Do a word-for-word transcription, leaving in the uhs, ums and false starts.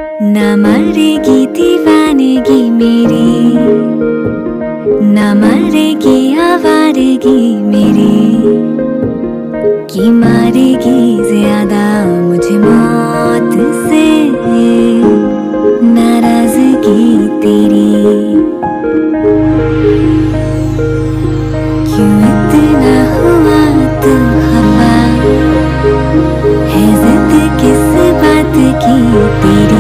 न मरेगी दीवानगी मेरी, न मरेगी आवारगी मेरी, कि मारेगी ज्यादा मुझे मौत से नाराजगी तेरी। क्यों इतना हुआ तू हवा, है जिद किस बात की तेरी।